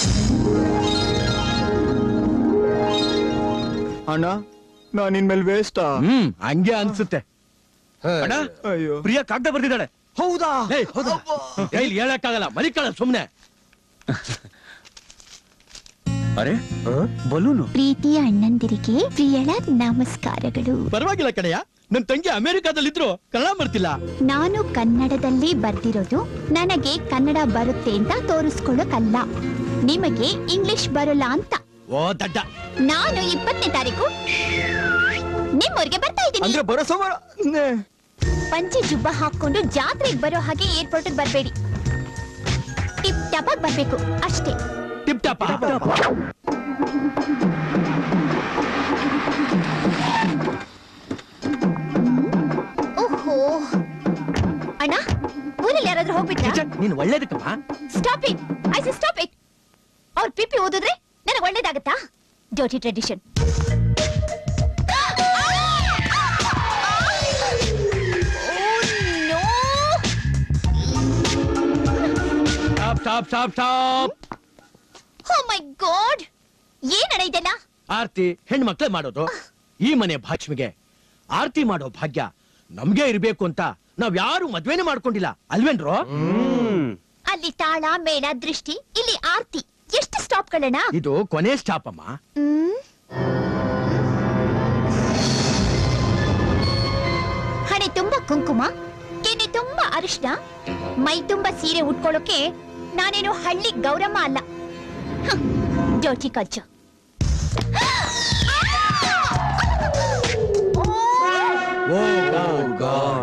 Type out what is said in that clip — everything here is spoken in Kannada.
ಅಣ್ಣ ನಾನ್ ಇನ್ಮೇಲೆ ವೇಸ್ಟಾ? ಹಂಗೆ ಅನ್ಸುತ್ತೆ. ಪ್ರಿಯಾ ಕಾಗ್ದ ಬರ್ದಿದ್ದಾಳೆ. ಹೌದಾ? ಕೈಲಿ ಹೇಳಕ್ಕಾಗಲ್ಲ, ಮಲಿಕಳ ಸುಮ್ನೆ. ಅರೆ ಬಲೂನು. ಪ್ರೀತಿಯ ಅಣ್ಣಂದಿರಿಗೆ ಪ್ರಿಯಳ ನಮಸ್ಕಾರಗಳು. ಪರವಾಗಿಲ್ಲ ಕಣಯ್ಯ, ನನ್ ತಂಗಿ ಅಮೆರಿಕಾದಲ್ಲಿದ್ರು ಕನ್ನಡ ಬರ್ತಿಲ್ಲ. ನಾನು ಕನ್ನಡದಲ್ಲಿ ಬರ್ದಿರೋದು ನನಗೆ ಕನ್ನಡ ಬರುತ್ತೆ ಅಂತ ತೋರಿಸ್ಕೊಳ್ಳೋಕಲ್ಲ, ನಿಮಗೆ ಇಂಗ್ಲಿಷ್ ಬರಲ್ಲ ಅಂತ. ಓ ದಡ್ಡ. ನಾನು 20ನೇ ತಾರೀಕು ನಿಮ್ಮೂರಿಗೆ ಬರ್ತಾ ಇದ್ದೀನಿ. ಅಂದ್ರೆ ಬರೋ ಸೋಮವಾರ ಪಂಚೆ ಜುಬ್ಬ ಹಾಕೊಂಡು ಜಾತ್ರೆಗೆ ಬರೋ ಹಾಗೆ ಏರ್ಪೋರ್ಟ್ ಬರ್ಬೇಡಿ. ಟಿಪ್ ಟಾಪ್ ಆಗಿ ಬರ್ಬೇಕು ಅಷ್ಟೇ. Tip top. ಓಹೋ ಅಣ್ಣ, ಊರಲ್ಲಿ ಯಾರಾದ್ರೂ ಹೋಗ್ಬಿಟ್ರಾ? ನೀನ್ ಒಳ್ಳೇದಕ್ಕಮ್ಮ. Stop it, I say stop it. ಅವ್ರ ಪಿಪಿ ಓದಿದ್ರೆ ನನಗೆ ಒಳ್ಳೇದಾಗತ್ತಾ? Dirty tradition. Stop stop stop. Oh my god, ಏನಣ್ಣ ಇದೆಲ್ಲ? ಆರ್ತಿ ಹೆಣ್ಮಕ್ಳೇ ಮಾಡೋದು. ಈ ಮನೆ ಭಾಷ್ಮಿಗೆ ಆರ್ತಿ ಮಾಡೋ ಭಾಗ್ಯ ನಮ್ಗೆ ಇರ್ಬೇಕು ಅಂತ ನಾವ್ ಯಾರು ಮದ್ವೆನೇ ಮಾಡ್ಕೊಂಡಿಲ್ಲ ಅಲ್ವೇನ್ರೋ? ಅಲ್ಲಿ ತಾಳ ಮೇಳ ದೃಷ್ಟಿ, ಇಲ್ಲಿ ಆರ್ತಿ. ಎಷ್ಟು ಸ್ಟಾಪ್ ಗಳಣ್ಣ? ಇದು ಕೊನೆ ಸ್ಟಾಪ್ ಅಮ್ಮ. ಹಣೆ ತುಂಬಾ ಕುಂಕುಮ, ಕೆನೆ ತುಂಬಾ ಅರಿಶಿನ, ಮೈ ತುಂಬಾ ಸೀರೆ ಉಟ್ಕೊಳ್ಳೋಕೆ ನಾನೇನು ಹಳ್ಳಿ ಗೌರಮ್ಮ ಅಲ್ಲ. Dirty culture. Oh god.